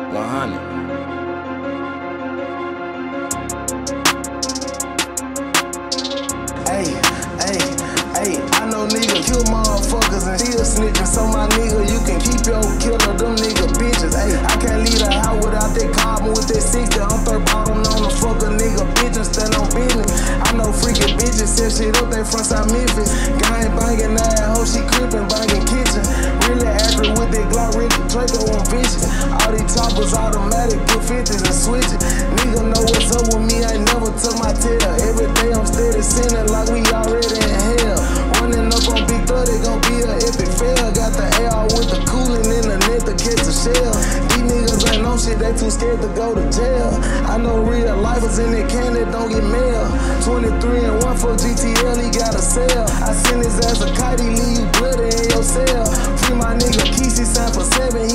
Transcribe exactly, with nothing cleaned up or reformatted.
one hundred. Hey, hey, hey, I know niggas kill motherfuckers and still snitching. So my nigga, you can keep your killer, them nigga bitches. Hey, I can't leave the house without that carbon with that sixty. I'm third bottom on the fuck a nigga bitch and stand on business. I know freaking bitches set shit up, they from South Memphis. Gang banging that hoe, she crippin', banging kitchen. Really accurate with that Glock, really Draco on vision. All these choppers automatic, put fifties and switch it. Nigga know what's up with me, I ain't never took my tail. Every day I'm steady sinning like we already in hell. Running up on Big thirty, gon' be an epic fail. Got the A R with the cooling in the net to catch a shell. These niggas ain't no shit, they too scared to go to jail. I know real lifers in that can that don't get mail. twenty-three and one for G T L, he got a sale. I send his ass a kite, he leave you bloody in your cell. Free my nigga Keesey, signed for seven,